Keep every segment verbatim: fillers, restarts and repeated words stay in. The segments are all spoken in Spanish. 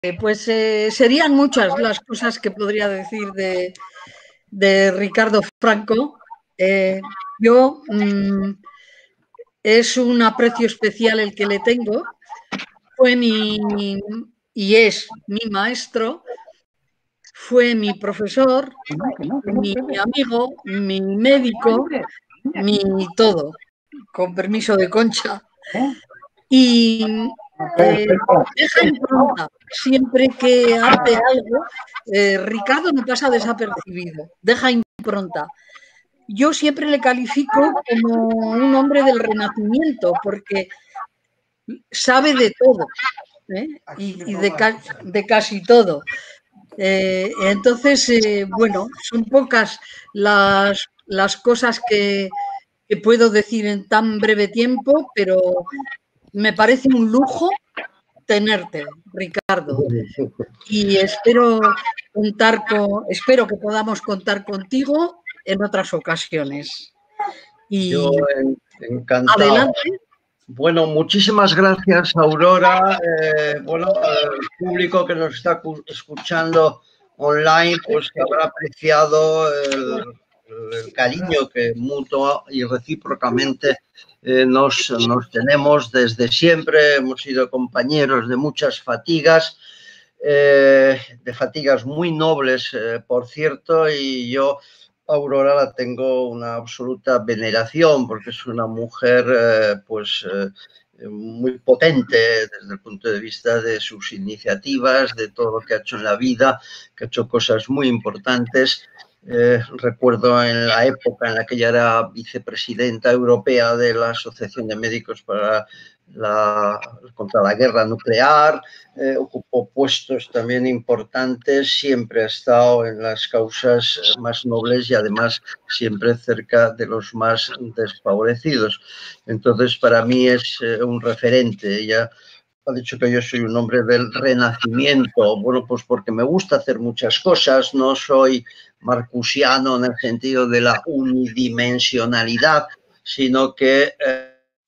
Pues eh, serían muchas las cosas que podría decir de, de Ricardo Franco. Eh, yo mmm, es un aprecio especial el que le tengo. Fue mi y es mi maestro, fue mi profesor, mi amigo, mi médico, mi todo, con permiso de Concha. Y eh, deja impronta. Siempre que hace algo, eh, Ricardo no pasa desapercibido, deja impronta. Yo siempre le califico como un hombre del Renacimiento, porque sabe de todo, ¿eh? y, y de, ca de casi todo. Eh, entonces, eh, bueno, son pocas las, las cosas que, que puedo decir en tan breve tiempo, pero me parece un lujo tenerte, Ricardo. Y espero contar con, espero que podamos contar contigo en otras ocasiones. Y yo encantado. Adelante. Bueno, muchísimas gracias, Aurora. Eh, bueno, el público que nos está escuchando online, pues habrá apreciado el, el cariño que mutuo y recíprocamente eh, nos, nos tenemos desde siempre. Hemos sido compañeros de muchas fatigas, eh, de fatigas muy nobles, eh, por cierto, y yo Aurora la tengo una absoluta veneración porque es una mujer eh, pues eh, muy potente desde el punto de vista de sus iniciativas, de todo lo que ha hecho en la vida, que ha hecho cosas muy importantes. Eh, recuerdo en la época en la que ella era vicepresidenta europea de la Asociación de Médicos para la, contra la guerra nuclear, eh, ocupó puestos también importantes, siempre ha estado en las causas más nobles y además siempre cerca de los más desfavorecidos. Entonces, para mí es eh, un referente. Ella ha dicho que yo soy un hombre del Renacimiento. Bueno, pues porque me gusta hacer muchas cosas, no soy marcusiano en el sentido de la unidimensionalidad, sino que eh,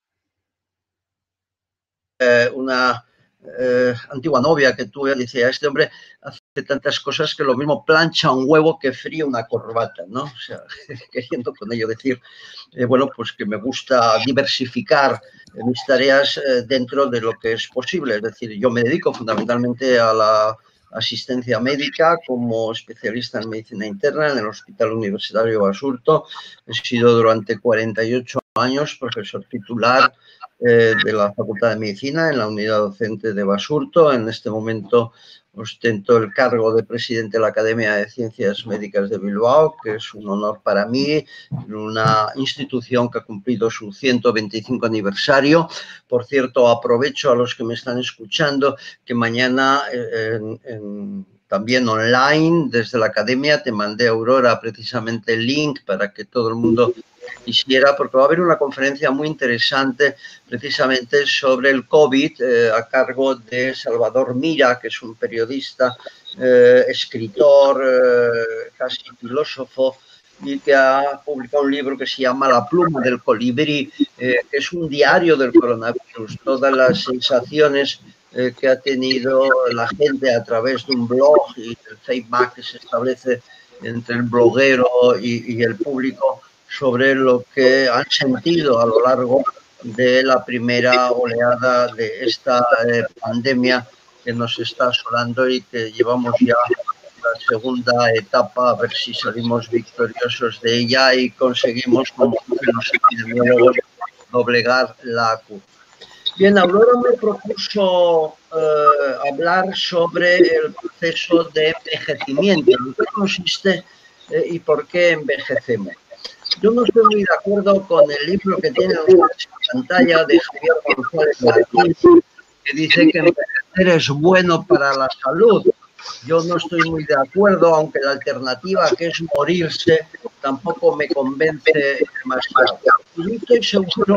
eh, una eh, antigua novia que tuve decía, este hombre hace tantas cosas que lo mismo plancha un huevo que fríe una corbata, ¿no? O sea, queriendo con ello decir, eh, bueno, pues que me gusta diversificar mis tareas eh, dentro de lo que es posible. Es decir, yo me dedico fundamentalmente a la asistencia médica como especialista en medicina interna en el Hospital Universitario Basurto. He sido durante cuarenta y ocho años profesor titular eh, de la Facultad de Medicina en la unidad docente de Basurto. En este momento ostento el cargo de presidente de la Academia de Ciencias Médicas de Bilbao, que es un honor para mí, en una institución que ha cumplido su ciento veinticinco aniversario. Por cierto, aprovecho a los que me están escuchando que mañana en, en, también online desde la Academia te mandé, Aurora, precisamente el link para que todo el mundo quisiera, porque va a haber una conferencia muy interesante precisamente sobre el COVID eh, a cargo de Salvador Mira, que es un periodista, eh, escritor, eh, casi filósofo, y que ha publicado un libro que se llama La pluma del colibrí, eh, que es un diario del coronavirus, todas las sensaciones eh, que ha tenido la gente a través de un blog y el feedback que se establece entre el bloguero y, y el público sobre lo que han sentido a lo largo de la primera oleada de esta eh, pandemia que nos está asolando y que llevamos ya la segunda etapa, a ver si salimos victoriosos de ella y conseguimos, como dicen los epidemiólogos, doblegar la curva. Bien, Aurora me propuso eh, hablar sobre el proceso de envejecimiento, en qué consiste eh, y por qué envejecemos. Yo no estoy muy de acuerdo con el libro que tienen ustedes en pantalla de Javier González Martín, que dice que envejecer es bueno para la salud. Yo no estoy muy de acuerdo, aunque la alternativa, que es morirse, tampoco me convence demasiado. Y no estoy seguro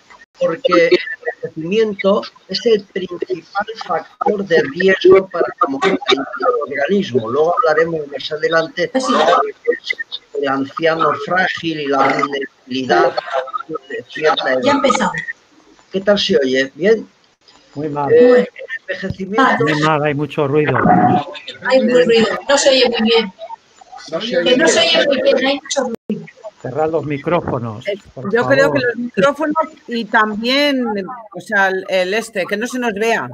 porque el envejecimiento es el principal factor de riesgo para la mortalidad del organismo. Luego hablaremos más adelante de el anciano frágil y la vulnerabilidad de cierta edad. Ya empezamos. ¿Qué tal se oye? ¿Bien? Muy mal. Eh, envejecimiento... Muy mal, hay mucho ruido. Hay mucho ruido, no se oye muy bien. No se Que oye no se bien. oye muy bien, hay mucho ruido. Cerrad los micrófonos, por Yo creo que favor. los micrófonos y también, o sea, el, el este, que no se nos vea.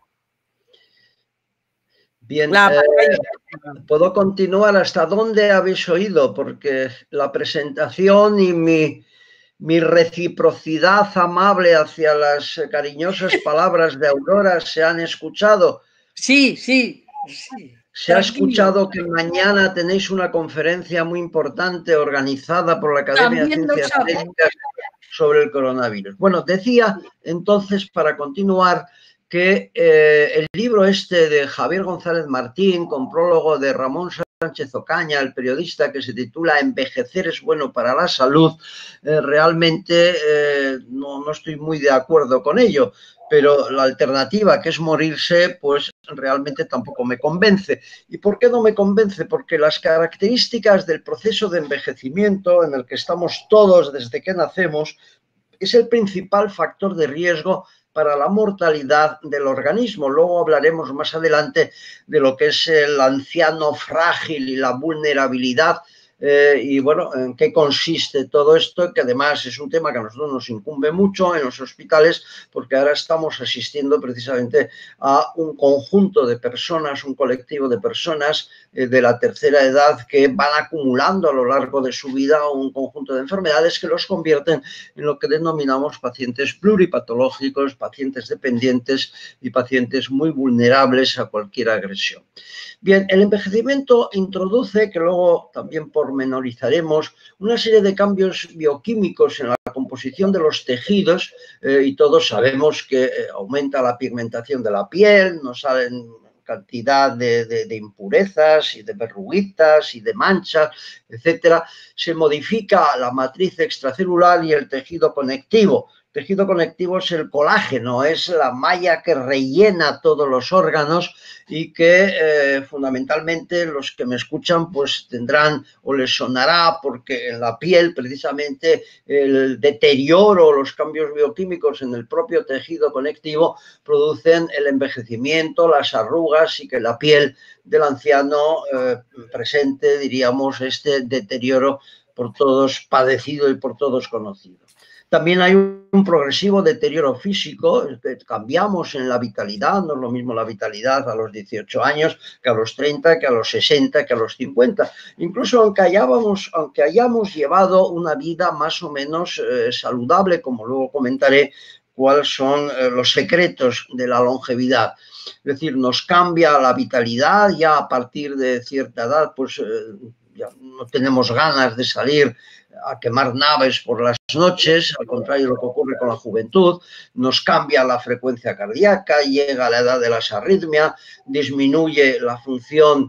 Bien, La eh, pantalla. puedo continuar. ¿Hasta dónde habéis oído? Porque la presentación y mi, mi reciprocidad amable hacia las cariñosas palabras de Aurora se han escuchado. Sí, sí, sí. Se ha Tranquilo. escuchado que mañana tenéis una conferencia muy importante organizada por la Academia de También lo Ciencias sabe. Médicas sobre el coronavirus. Bueno, decía entonces, para continuar, que eh, el libro este de Javier González Martín, con prólogo de Ramón Sánchez Ocaña, el periodista, que se titula Envejecer es bueno para la salud, eh, realmente eh, no, no estoy muy de acuerdo con ello, pero la alternativa, que es morirse, pues realmente tampoco me convence. ¿Y por qué no me convence? Porque las características del proceso de envejecimiento en el que estamos todos desde que nacemos es el principal factor de riesgo para la mortalidad del organismo. Luego hablaremos más adelante de lo que es el anciano frágil y la vulnerabilidad. Eh, y bueno, ¿en qué consiste todo esto? Que además es un tema que a nosotros nos incumbe mucho en los hospitales, porque ahora estamos asistiendo precisamente a un conjunto de personas, un colectivo de personas eh, de la tercera edad que van acumulando a lo largo de su vida un conjunto de enfermedades que los convierten en lo que denominamos pacientes pluripatológicos, pacientes dependientes y pacientes muy vulnerables a cualquier agresión. Bien, el envejecimiento introduce, que luego también pormenorizaremos, una serie de cambios bioquímicos en la composición de los tejidos eh, y todos sabemos que eh, aumenta la pigmentación de la piel, nos salen cantidad de, de, de impurezas y de verruguitas y de manchas, etcétera. Se modifica la matriz extracelular y el tejido conectivo. El tejido conectivo es el colágeno, es la malla que rellena todos los órganos y que eh, fundamentalmente los que me escuchan pues tendrán o les sonará, porque en la piel precisamente el deterioro, los cambios bioquímicos en el propio tejido conectivo producen el envejecimiento, las arrugas y que la piel del anciano eh, presente, diríamos, este deterioro por todos padecido y por todos conocido. También hay un progresivo deterioro físico, cambiamos en la vitalidad, no es lo mismo la vitalidad a los dieciocho años que a los treinta, que a los sesenta, que a los cincuenta. Incluso aunque hayamos, aunque hayamos llevado una vida más o menos eh, saludable, como luego comentaré cuáles son eh, los secretos de la longevidad. Es decir, nos cambia la vitalidad, ya a partir de cierta edad, pues eh, ya no tenemos ganas de salir a quemar naves por las noches, al contrario de lo que ocurre con la juventud, nos cambia la frecuencia cardíaca, llega la edad de las arritmias, disminuye la función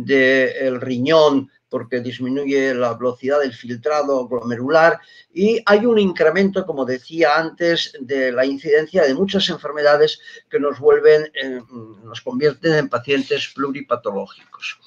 del riñón porque disminuye la velocidad del filtrado glomerular y hay un incremento, como decía antes, de la incidencia de muchas enfermedades que nos vuelven, en, nos convierten en pacientes pluripatológicos.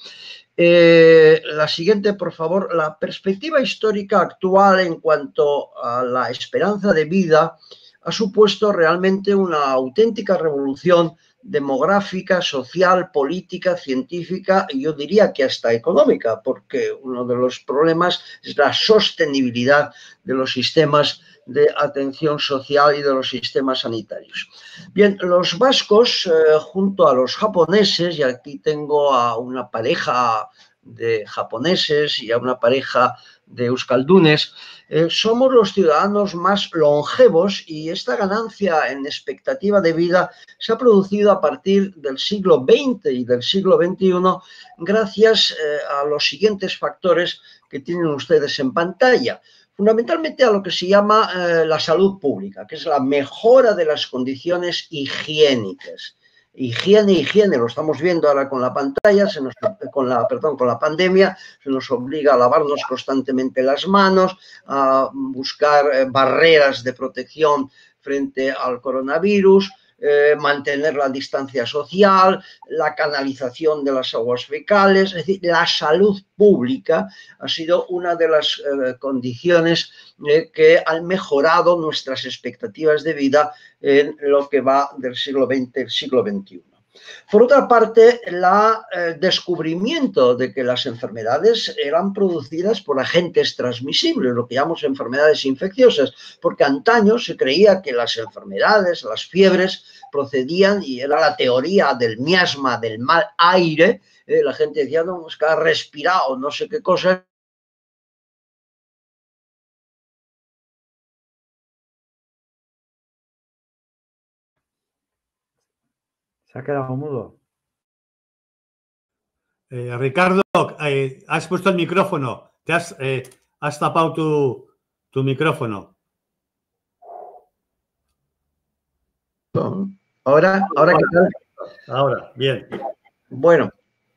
Eh, la siguiente, por favor. La perspectiva histórica actual en cuanto a la esperanza de vida ha supuesto realmente una auténtica revolución demográfica, social, política, científica y yo diría que hasta económica, porque uno de los problemas es la sostenibilidad de los sistemas de atención social y de los sistemas sanitarios. Bien, los vascos, eh, junto a los japoneses, y aquí tengo a una pareja de japoneses y a una pareja de euskaldunes, eh, somos los ciudadanos más longevos y esta ganancia en expectativa de vida se ha producido a partir del siglo veinte y del siglo veintiuno gracias eh, a los siguientes factores que tienen ustedes en pantalla. Fundamentalmente a lo que se llama eh, la salud pública, que es la mejora de las condiciones higiénicas. Higiene, higiene, lo estamos viendo ahora con la pantalla, se nos, con la, perdón, con la pandemia, se nos obliga a lavarnos constantemente las manos, a buscar eh, barreras de protección frente al coronavirus, eh, mantener la distancia social, la canalización de las aguas fecales, es decir, la salud pública ha sido una de las eh, condiciones eh, que han mejorado nuestras expectativas de vida en lo que va del siglo veinte al siglo veintiuno. Por otra parte, el eh, descubrimiento de que las enfermedades eran producidas por agentes transmisibles, lo que llamamos enfermedades infecciosas, porque antaño se creía que las enfermedades, las fiebres, procedían, y era la teoría del miasma, del mal aire, eh, la gente decía, no, es que ha respirado no sé qué cosa. Se ha quedado mudo. Eh, Ricardo, eh, has puesto el micrófono. Te has, eh, has tapado tu, tu micrófono. Ahora, ahora ¿qué tal? Ahora, bien. Bueno,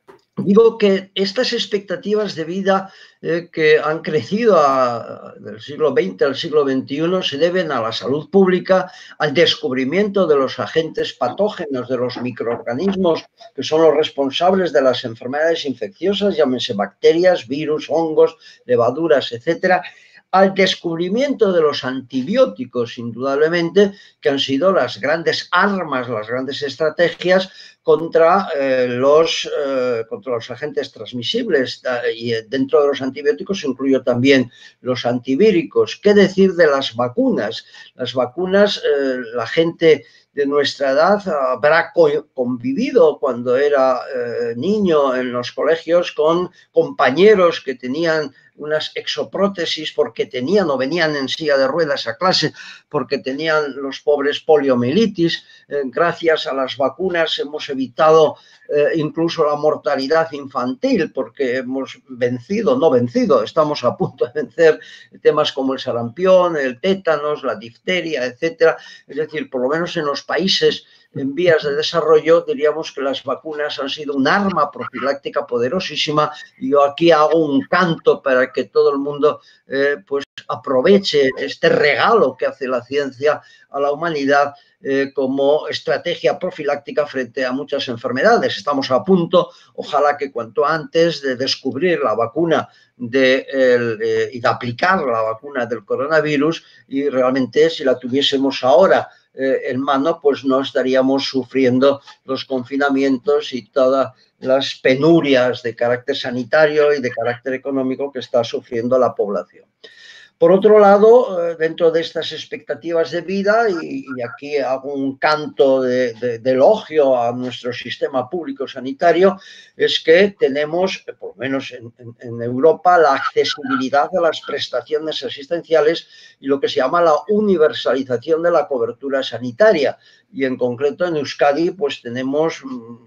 digo que estas expectativas de vida eh, que han crecido a, del siglo veinte al siglo veintiuno se deben a la salud pública, al descubrimiento de los agentes patógenos, de los microorganismos que son los responsables de las enfermedades infecciosas, llámense bacterias, virus, hongos, levaduras, etcétera, al descubrimiento de los antibióticos, indudablemente, que han sido las grandes armas, las grandes estrategias contra, eh, los, eh, contra los agentes transmisibles. Y dentro de los antibióticos incluyo también los antivíricos. ¿Qué decir de las vacunas? Las vacunas, eh, la gente de nuestra edad habrá convivido cuando era eh, niño en los colegios con compañeros que tenían unas exoprótesis porque tenían o venían en silla de ruedas a clase porque tenían los pobres poliomielitis. Eh, gracias a las vacunas hemos evitado eh, incluso la mortalidad infantil porque hemos vencido, no vencido, estamos a punto de vencer temas como el sarampión, el tétanos, la difteria, etcétera. Es decir, por lo menos en los países en vías de desarrollo diríamos que las vacunas han sido un arma profiláctica poderosísima, y yo aquí hago un canto para que todo el mundo eh, pues aproveche este regalo que hace la ciencia a la humanidad eh, como estrategia profiláctica frente a muchas enfermedades. Estamos a punto, ojalá que cuanto antes, de descubrir la vacuna de, el, eh, y de aplicar la vacuna del coronavirus, y realmente si la tuviésemos ahora Eh, en mano, pues no estaríamos sufriendo los confinamientos y todas las penurias de carácter sanitario y de carácter económico que está sufriendo la población. Por otro lado, dentro de estas expectativas de vida, y, y aquí hago un canto de, de, de elogio a nuestro sistema público sanitario, es que tenemos, por lo menos en, en, en Europa, la accesibilidad a las prestaciones asistenciales y lo que se llama la universalización de la cobertura sanitaria. Y en concreto en Euskadi, pues tenemos,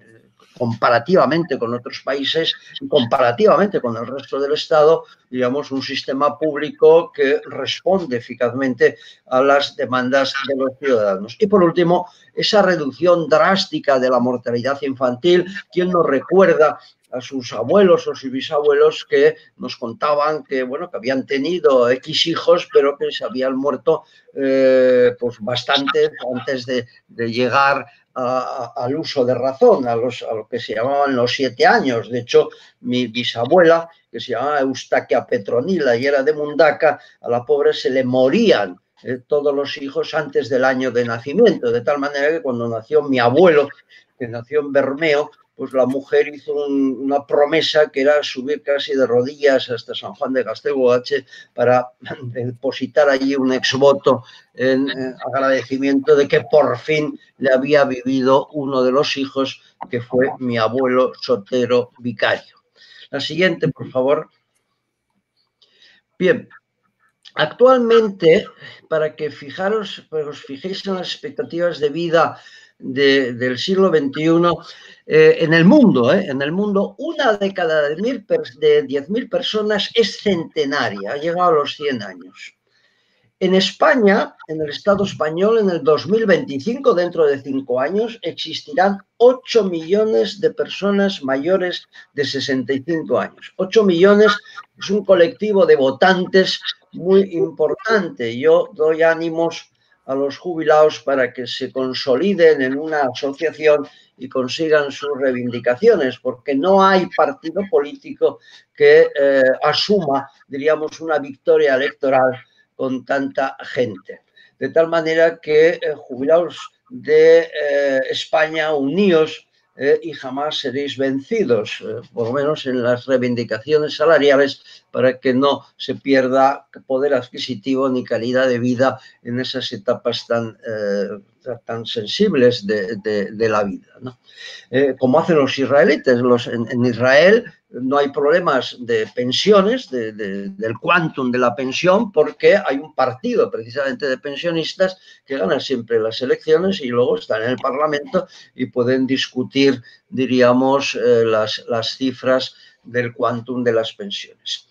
comparativamente con otros países, comparativamente con el resto del Estado, digamos, un sistema público que responde eficazmente a las demandas de los ciudadanos. Y por último, esa reducción drástica de la mortalidad infantil. ¿Quién nos recuerda a sus abuelos o sus bisabuelos que nos contaban que, bueno, que habían tenido X hijos, pero que se habían muerto eh, pues bastantes antes de, de llegar A, a, al uso de razón, a, los, a lo que se llamaban los siete años? De hecho, mi bisabuela, que se llamaba Eustaquia Petronila y era de Mundaca, a la pobre se le morían eh, todos los hijos antes del año de nacimiento, de tal manera que cuando nació mi abuelo, que nació en Bermeo, pues la mujer hizo un, una promesa que era subir casi de rodillas hasta San Juan de Castellboache para depositar allí un exvoto en, en agradecimiento de que por fin le había vivido uno de los hijos, que fue mi abuelo Sotero Vicario. La siguiente, por favor. Bien, actualmente, para que fijaros, para que os fijéis en las expectativas de vida de, del siglo veintiuno, eh, en el mundo, eh, en el mundo, una de cada diez mil personas es centenaria, ha llegado a los cien años. En España, en el Estado español, en el dos mil veinticinco, dentro de cinco años, existirán ocho millones de personas mayores de sesenta y cinco años. ocho millones es un colectivo de votantes muy importante. Yo doy ánimos a los jubilados para que se consoliden en una asociación y consigan sus reivindicaciones, porque no hay partido político que eh, asuma, diríamos, una victoria electoral con tanta gente. De tal manera que eh, jubilados de eh, España, unidos, eh, y jamás seréis vencidos, eh, por lo menos en las reivindicaciones salariales, para que no se pierda poder adquisitivo ni calidad de vida en esas etapas tan, eh, tan sensibles de, de, de la vida, ¿no? Eh, como hacen los israelitas. Los, en, en Israel no hay problemas de pensiones, de, de, del quantum de la pensión, porque hay un partido precisamente de pensionistas que ganan siempre las elecciones y luego están en el Parlamento y pueden discutir, diríamos, eh, las, las cifras del quantum de las pensiones.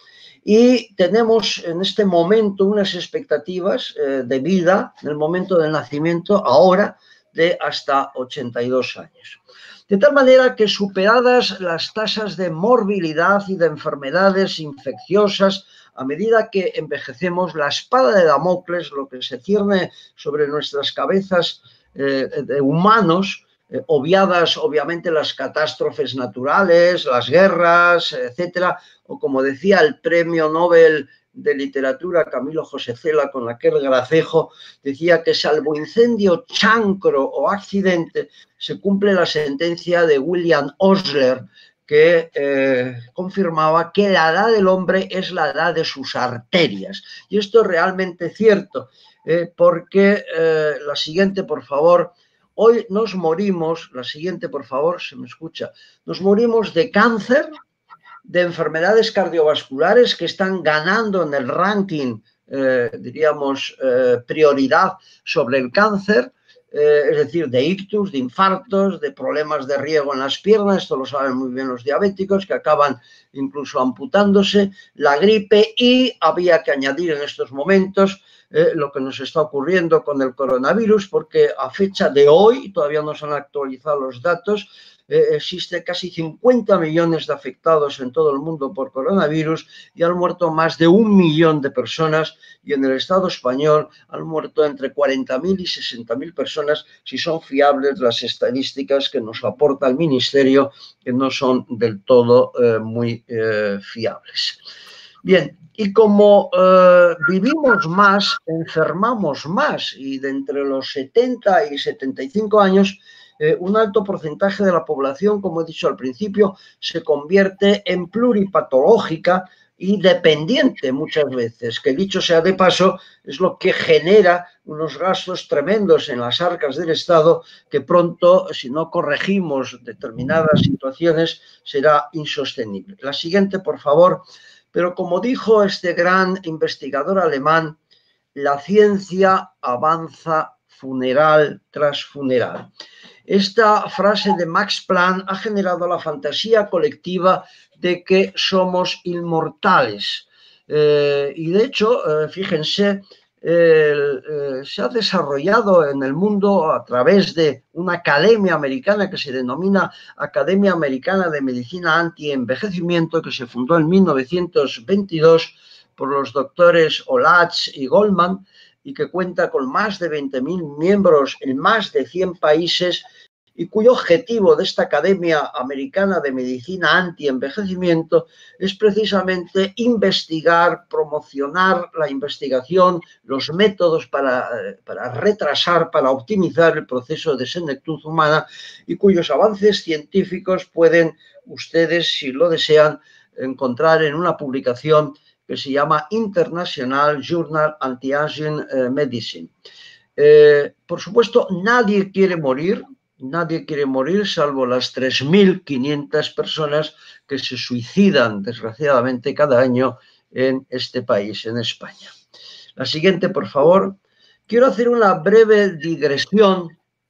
Y tenemos en este momento unas expectativas eh, de vida, en el momento del nacimiento, ahora, de hasta ochenta y dos años. De tal manera que, superadas las tasas de morbilidad y de enfermedades infecciosas, a medida que envejecemos, la espada de Damocles, lo que se cierne sobre nuestras cabezas eh, de humanos, eh, obviadas obviamente las catástrofes naturales, las guerras, etcétera, o como decía el premio Nobel de literatura Camilo José Cela con aquel gracejo, decía que salvo incendio, chancro o accidente, se cumple la sentencia de William Osler, que eh, confirmaba que la edad del hombre es la edad de sus arterias. Y esto es realmente cierto, eh, porque eh, la siguiente, por favor, hoy nos morimos, la siguiente, por favor, se me escucha, nos morimos de cáncer, de enfermedades cardiovasculares que están ganando en el ranking, eh, diríamos, eh, prioridad sobre el cáncer, eh, es decir, de ictus, de infartos, de problemas de riego en las piernas, esto lo saben muy bien los diabéticos, que acaban incluso amputándose, la gripe, y había que añadir en estos momentos eh, lo que nos está ocurriendo con el coronavirus, porque a fecha de hoy, todavía no se han actualizado los datos, Eh, existe casi cincuenta millones de afectados en todo el mundo por coronavirus y han muerto más de un millón de personas, y en el Estado español han muerto entre cuarenta mil y sesenta mil personas, si son fiables las estadísticas que nos aporta el Ministerio, que no son del todo eh, muy eh, fiables. Bien, y como eh, vivimos más, enfermamos más, y de entre los setenta y setenta y cinco años, Eh, un alto porcentaje de la población, como he dicho al principio, se convierte en pluripatológica y dependiente muchas veces, que dicho sea de paso, es lo que genera unos gastos tremendos en las arcas del Estado que pronto, si no corregimos determinadas situaciones, será insostenible. La siguiente, por favor. Pero como dijo este gran investigador alemán, la ciencia avanza funeral tras funeral. Esta frase de Max Planck ha generado la fantasía colectiva de que somos inmortales. Eh, y de hecho, eh, fíjense, eh, eh, se ha desarrollado en el mundo a través de una academia americana que se denomina Academia Americana de Medicina Anti-Envejecimiento, que se fundó en mil novecientos veintidós por los doctores Olatz y Goldman, y que cuenta con más de veinte mil miembros en más de cien países, y cuyo objetivo de esta Academia Americana de Medicina Anti-Envejecimiento es precisamente investigar, promocionar la investigación, los métodos para, para retrasar, para optimizar el proceso de senectud humana, y cuyos avances científicos pueden ustedes, si lo desean, encontrar en una publicación que se llama International Journal Anti-Aging Medicine. Eh, por supuesto, nadie quiere morir, nadie quiere morir, salvo las tres mil quinientas personas que se suicidan, desgraciadamente, cada año en este país, en España. La siguiente, por favor. Quiero hacer una breve digresión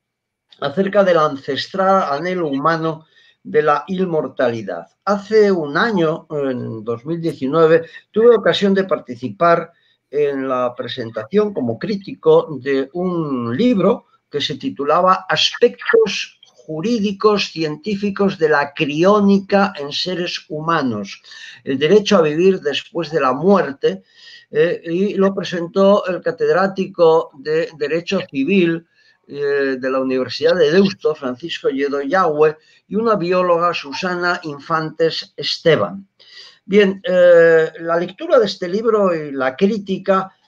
acerca del ancestral anhelo humano de la inmortalidad. Hace un año, en dos mil diecinueve, tuve ocasión de participar en la presentación como crítico de un libro que se titulaba Aspectos jurídicos científicos de la criónica en seres humanos, el derecho a vivir después de la muerte, eh, y lo presentó el catedrático de Derecho Civil de la Universidad de Deusto, Francisco Lledó Yagüe, y una bióloga, Susana Infantes Esteban. Bien, eh, la lectura de este libro y la crítica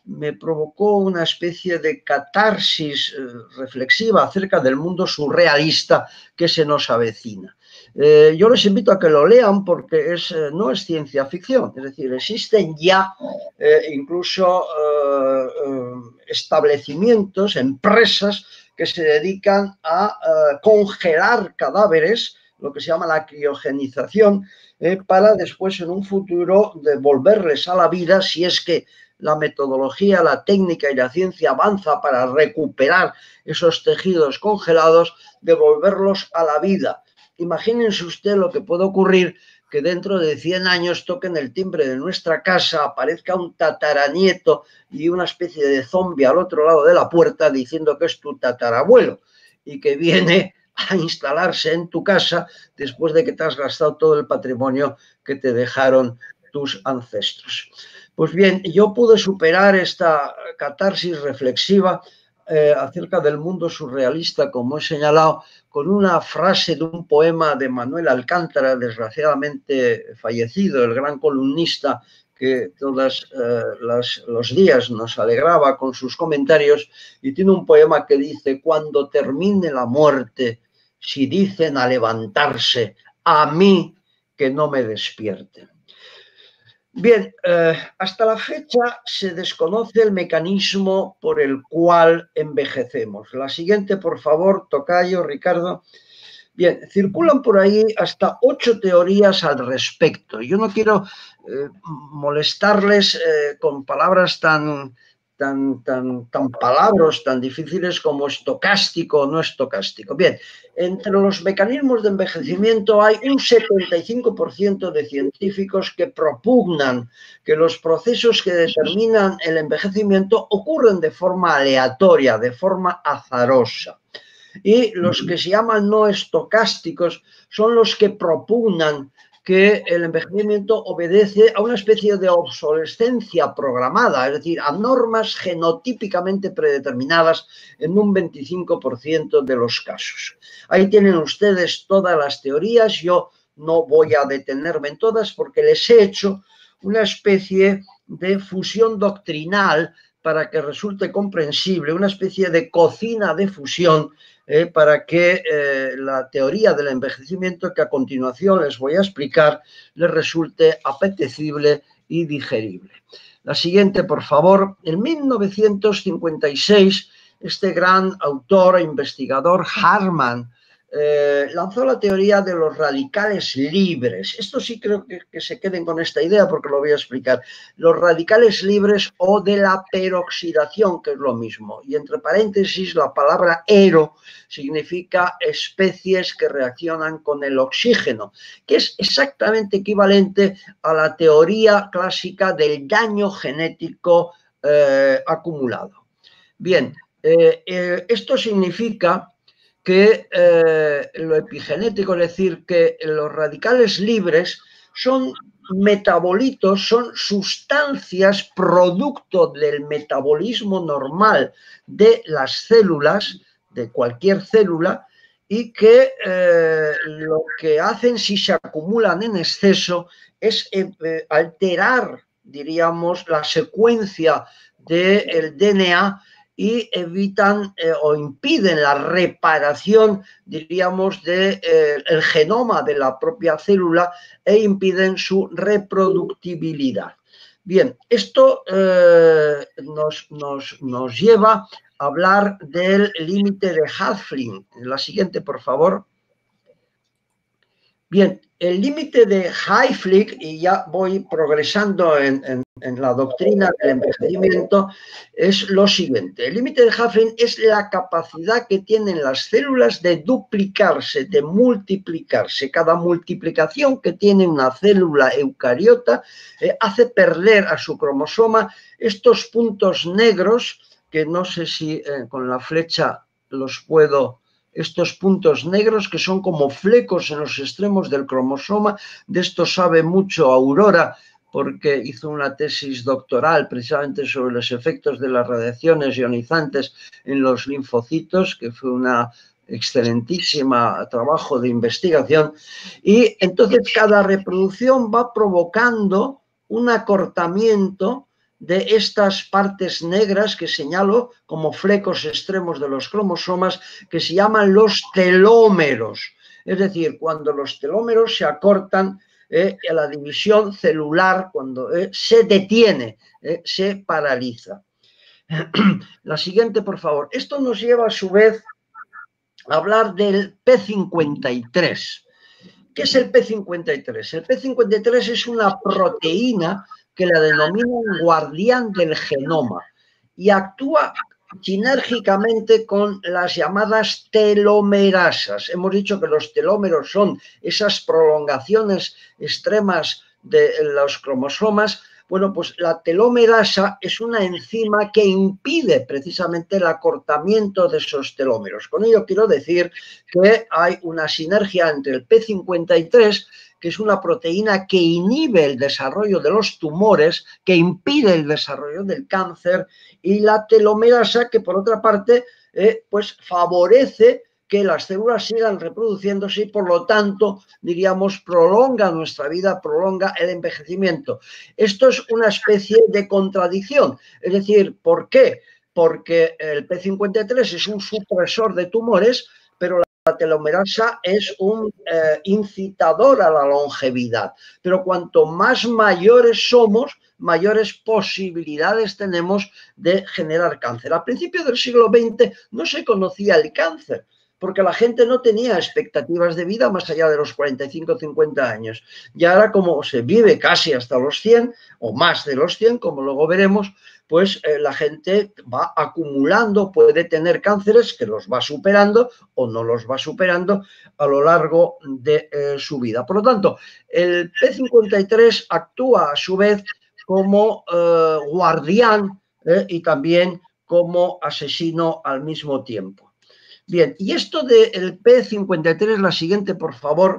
me provocó una especie de catarsis eh, reflexiva acerca del mundo surrealista que se nos avecina. Eh, yo les invito a que lo lean porque es, eh, no es ciencia ficción, es decir, existen ya eh, incluso eh, eh, establecimientos, empresas que se dedican a eh, congelar cadáveres, lo que se llama la criogenización, eh, para después en un futuro devolverles a la vida si es que la metodología, la técnica y la ciencia avanza para recuperar esos tejidos congelados, devolverlos a la vida. Imagínense usted lo que puede ocurrir que dentro de cien años toquen el timbre de nuestra casa, aparezca un tataranieto y una especie de zombi al otro lado de la puerta diciendo que es tu tatarabuelo y que viene a instalarse en tu casa después de que te has gastado todo el patrimonio que te dejaron tus ancestros. Pues bien, yo pude superar esta catarsis reflexiva eh, acerca del mundo surrealista, como he señalado, con una frase de un poema de Manuel Alcántara, desgraciadamente fallecido, el gran columnista que todos eh, los días nos alegraba con sus comentarios, y tiene un poema que dice: cuando termine la muerte, si dicen a levantarse, a mí que no me despierten. Bien, eh, hasta la fecha se desconoce el mecanismo por el cual envejecemos. La siguiente, por favor, tocayo, Ricardo. Bien, circulan por ahí hasta ocho teorías al respecto. Yo no quiero eh, molestarles eh, con palabras tan, tan, tan, tan palabras tan difíciles como estocástico o no estocástico. Bien, entre los mecanismos de envejecimiento hay un setenta y cinco por ciento de científicos que propugnan que los procesos que determinan el envejecimiento ocurren de forma aleatoria, de forma azarosa. Y los que se llaman no estocásticos son los que propugnan que el envejecimiento obedece a una especie de obsolescencia programada, es decir, a normas genotípicamente predeterminadas en un veinticinco por ciento de los casos. Ahí tienen ustedes todas las teorías, yo no voy a detenerme en todas porque les he hecho una especie de fusión doctrinal para que resulte comprensible, una especie de cocina de fusión eh, para que eh, la teoría del envejecimiento que a continuación les voy a explicar les resulte apetecible y digerible. La siguiente, por favor. En mil novecientos cincuenta y seis, este gran autor e investigador Harman Eh, lanzó la teoría de los radicales libres. Esto sí creo que, que se queden con esta idea porque lo voy a explicar. Los radicales libres o de la peroxidación, que es lo mismo. Y entre paréntesis, la palabra ero significa especies que reaccionan con el oxígeno, que es exactamente equivalente a la teoría clásica del daño genético eh, acumulado. Bien, eh, eh, esto significa que eh, lo epigenético, es decir, que los radicales libres son metabolitos, son sustancias producto del metabolismo normal de las células, de cualquier célula, y que eh, lo que hacen si se acumulan en exceso es eh, alterar, diríamos, la secuencia del D N A y evitan eh, o impiden la reparación, diríamos, del de, eh, genoma de la propia célula e impiden su reproductibilidad. Bien, esto eh, nos, nos, nos lleva a hablar del límite de Halfling. La siguiente, por favor. Bien, el límite de Halfling, y ya voy progresando en, en, en la doctrina del envejecimiento, es lo siguiente. El límite de Halfling es la capacidad que tienen las células de duplicarse, de multiplicarse. Cada multiplicación que tiene una célula eucariota eh, hace perder a su cromosoma estos puntos negros, que no sé si eh, con la flecha los puedo... Estos puntos negros que son como flecos en los extremos del cromosoma. De esto sabe mucho Aurora porque hizo una tesis doctoral precisamente sobre los efectos de las radiaciones ionizantes en los linfocitos, que fue una excelentísima trabajo de investigación. Y entonces cada reproducción va provocando un acortamiento de estas partes negras que señalo como flecos extremos de los cromosomas, que se llaman los telómeros. Es decir, cuando los telómeros se acortan, eh, la división celular, cuando eh, se detiene, eh, se paraliza. La siguiente, por favor. Esto nos lleva a su vez a hablar del P cincuenta y tres. ¿Qué es el P cincuenta y tres? El P cincuenta y tres es una proteína que la denominan guardián del genoma y actúa sinérgicamente con las llamadas telomerasas. Hemos dicho que los telómeros son esas prolongaciones extremas de los cromosomas. Bueno, pues la telomerasa es una enzima que impide precisamente el acortamiento de esos telómeros. Con ello quiero decir que hay una sinergia entre el P cincuenta y tres, que es una proteína que inhibe el desarrollo de los tumores, que impide el desarrollo del cáncer, y la telomerasa, que por otra parte, eh, pues favorece que las células sigan reproduciéndose y, por lo tanto, diríamos, prolonga nuestra vida, prolonga el envejecimiento. Esto es una especie de contradicción. Es decir, ¿por qué? Porque el P cincuenta y tres es un supresor de tumores, pero la telomerasa es un eh, incitador a la longevidad. Pero cuanto más mayores somos, mayores posibilidades tenemos de generar cáncer. A principios del siglo veinte no se conocía el cáncer, porque la gente no tenía expectativas de vida más allá de los cuarenta y cinco o cincuenta años. Y ahora, como se vive casi hasta los cien o más de los cien, como luego veremos, pues eh, la gente va acumulando, puede tener cánceres que los va superando o no los va superando a lo largo de eh, su vida. Por lo tanto, el P cincuenta y tres actúa a su vez como eh, guardián eh, y también como asesino al mismo tiempo. Bien, y esto del P cincuenta y tres, la siguiente, por favor,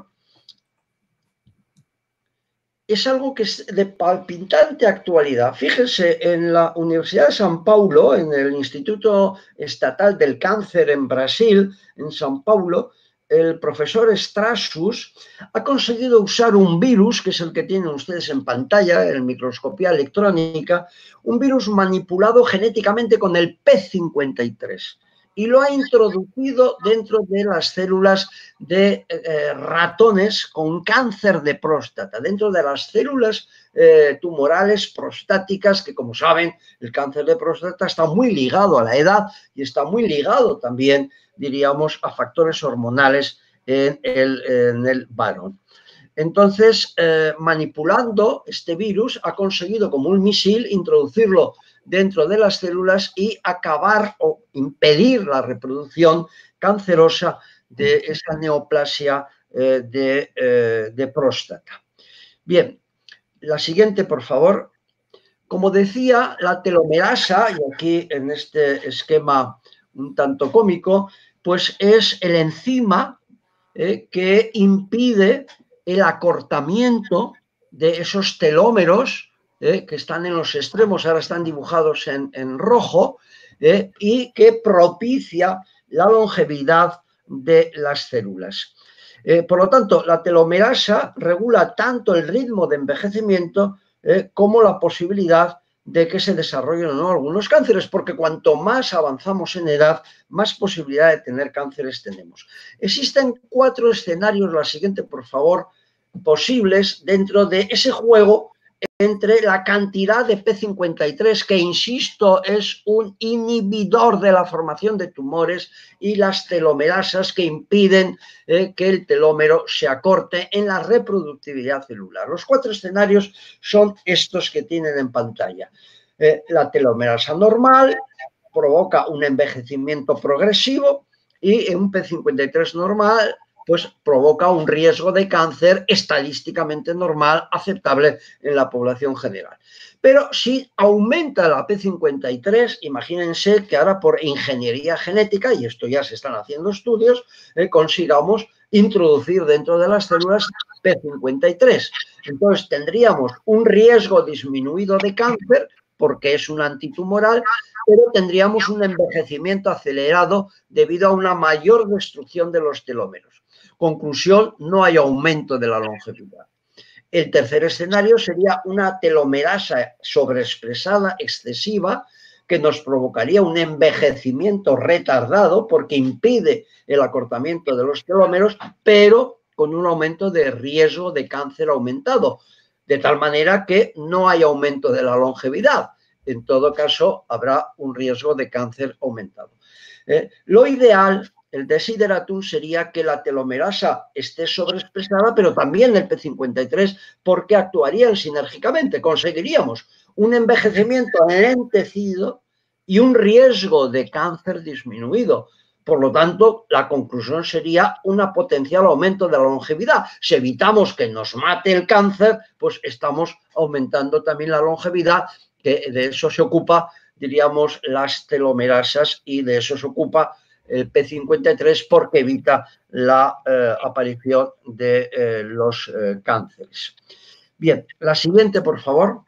es algo que es de palpitante actualidad. Fíjense, en la Universidad de São Paulo, en el Instituto Estatal del Cáncer en Brasil, en São Paulo, el profesor Strasus ha conseguido usar un virus, que es el que tienen ustedes en pantalla, en microscopía electrónica, un virus manipulado genéticamente con el P cincuenta y tres. Y lo ha introducido dentro de las células de eh, ratones con cáncer de próstata, dentro de las células eh, tumorales prostáticas, que, como saben, el cáncer de próstata está muy ligado a la edad y está muy ligado también, diríamos, a factores hormonales en el, en el varón. Entonces, eh, manipulando este virus, ha conseguido como un misil introducirlo dentro de las células y acabar o impedir la reproducción cancerosa de esa neoplasia eh, de, eh, de próstata. Bien, la siguiente, por favor. Como decía, la telomerasa, y aquí en este esquema un tanto cómico, pues es el enzima eh, que impide el acortamiento de esos telómeros eh, que están en los extremos, ahora están dibujados en, en rojo, eh, y que propicia la longevidad de las células. Eh, por lo tanto, la telomerasa regula tanto el ritmo de envejecimiento eh, como la posibilidad de que se desarrollen o no algunos cánceres, porque cuanto más avanzamos en edad, más posibilidad de tener cánceres tenemos. Existen cuatro escenarios, la siguiente, por favor, posibles dentro de ese juego entre la cantidad de P cincuenta y tres, que, insisto, es un inhibidor de la formación de tumores, y las telomerasas, que impiden eh, que el telómero se acorte en la reproductividad celular. Los cuatro escenarios son estos que tienen en pantalla. Eh, la telomerasa normal provoca un envejecimiento progresivo, y un P cincuenta y tres normal pues provoca un riesgo de cáncer estadísticamente normal, aceptable en la población general. Pero si aumenta la P cincuenta y tres, imagínense que ahora por ingeniería genética, y esto ya se están haciendo estudios, eh, consigamos introducir dentro de las células P cincuenta y tres. Entonces tendríamos un riesgo disminuido de cáncer, porque es un antitumoral, pero tendríamos un envejecimiento acelerado debido a una mayor destrucción de los telómeros. Conclusión, no hay aumento de la longevidad. El tercer escenario sería una telomerasa sobreexpresada, excesiva, que nos provocaría un envejecimiento retardado porque impide el acortamiento de los telómeros, pero con un aumento de riesgo de cáncer aumentado, de tal manera que no hay aumento de la longevidad. En todo caso, habrá un riesgo de cáncer aumentado. Eh, lo ideal, el desideratum, sería que la telomerasa esté sobreexpresada, pero también el P cincuenta y tres, porque actuarían sinérgicamente. Conseguiríamos un envejecimiento lentecido y un riesgo de cáncer disminuido. Por lo tanto, la conclusión sería un potencial aumento de la longevidad. Si evitamos que nos mate el cáncer, pues estamos aumentando también la longevidad, que de eso se ocupa, diríamos, las telomerasas, y de eso se ocupa el P cincuenta y tres porque evita la eh, aparición de eh, los eh, cánceres. Bien, la siguiente, por favor.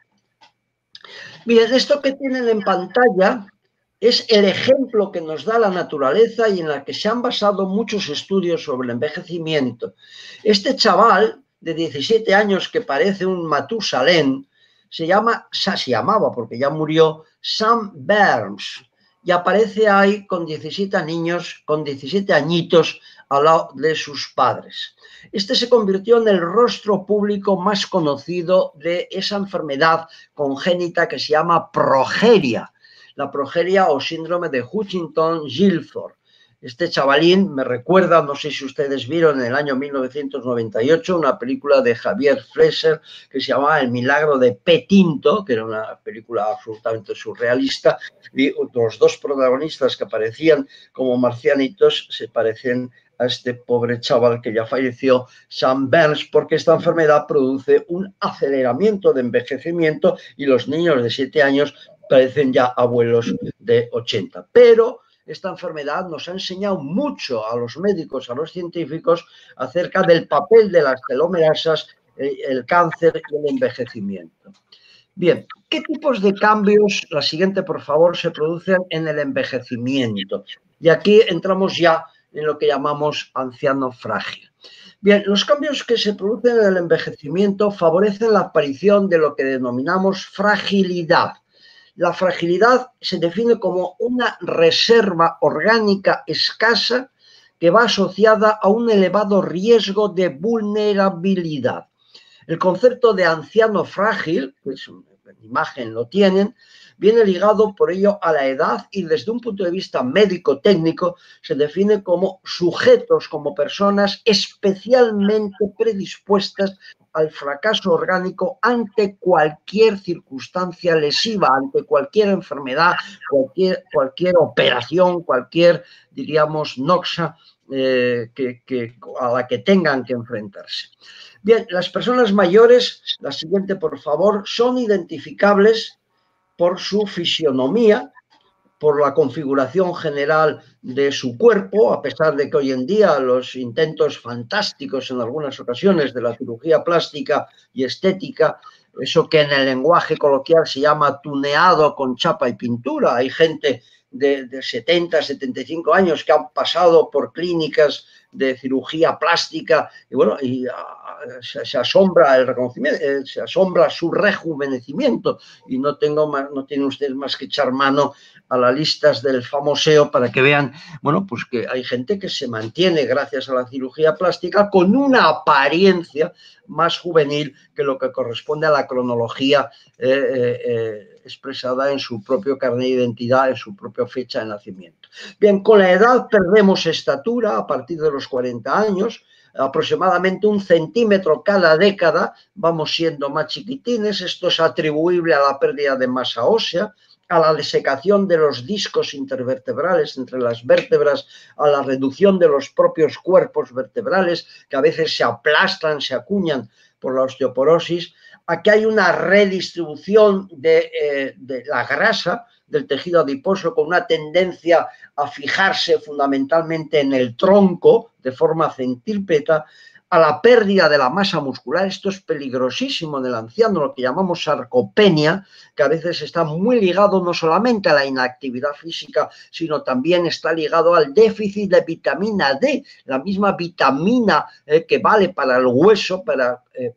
Miren, esto que tienen en pantalla es el ejemplo que nos da la naturaleza y en la que se han basado muchos estudios sobre el envejecimiento. Este chaval de diecisiete años que parece un Matusalén, se llama, se llamaba porque ya murió, Sam Burns, y aparece ahí con diecisiete niños, con diecisiete añitos al lado de sus padres. Este se convirtió en el rostro público más conocido de esa enfermedad congénita que se llama progeria, la progeria o síndrome de Huntington-Gilford. Este chavalín me recuerda, no sé si ustedes vieron en el año mil novecientos noventa y ocho, una película de Javier Fleischer que se llamaba El milagro de P. Tinto, que era una película absolutamente surrealista, y los dos protagonistas que aparecían como marcianitos se parecen a este pobre chaval que ya falleció, Sam Burns, porque esta enfermedad produce un aceleramiento de envejecimiento y los niños de siete años parecen ya abuelos de ochenta. Pero esta enfermedad nos ha enseñado mucho a los médicos, a los científicos, acerca del papel de las telomerasas, el cáncer y el envejecimiento. Bien, ¿qué tipos de cambios, la siguiente por favor, se producen en el envejecimiento? Y aquí entramos ya en lo que llamamos anciano frágil. Bien, los cambios que se producen en el envejecimiento favorecen la aparición de lo que denominamos fragilidad. La fragilidad se define como una reserva orgánica escasa que va asociada a un elevado riesgo de vulnerabilidad. El concepto de anciano frágil, que es una imagen lo tienen, viene ligado por ello a la edad y desde un punto de vista médico-técnico se define como sujetos, como personas especialmente predispuestas al fracaso orgánico ante cualquier circunstancia lesiva, ante cualquier enfermedad, cualquier, cualquier operación, cualquier, diríamos, noxa eh, que, que, a la que tengan que enfrentarse. Bien, las personas mayores, la siguiente por favor, son identificables por su fisionomía, por la configuración general de su cuerpo, a pesar de que hoy en día los intentos fantásticos en algunas ocasiones de la cirugía plástica y estética, eso que en el lenguaje coloquial se llama tuneado con chapa y pintura, hay gente de, de setenta, setenta y cinco años que han pasado por clínicas de cirugía plástica y bueno, y uh, se, se asombra el reconocimiento, eh, se asombra su rejuvenecimiento y no tengo más, no tienen ustedes más que echar mano a las listas del famoseo para que vean, bueno, pues que hay gente que se mantiene gracias a la cirugía plástica con una apariencia más juvenil que lo que corresponde a la cronología eh, eh, eh, expresada en su propio carnet de identidad, en su propia fecha de nacimiento. Bien, con la edad perdemos estatura a partir de los cuarenta años, aproximadamente un centímetro cada década, vamos siendo más chiquitines, esto es atribuible a la pérdida de masa ósea, a la desecación de los discos intervertebrales entre las vértebras, a la reducción de los propios cuerpos vertebrales que a veces se aplastan, se acuñan por la osteoporosis. Aquí hay una redistribución de, eh, de la grasa del tejido adiposo con una tendencia a fijarse fundamentalmente en el tronco de forma centrípeta, a la pérdida de la masa muscular. Esto es peligrosísimo en el anciano, lo que llamamos sarcopenia, que a veces está muy ligado no solamente a la inactividad física, sino también está ligado al déficit de vitamina D, la misma vitamina eh, que vale para el hueso, para eh,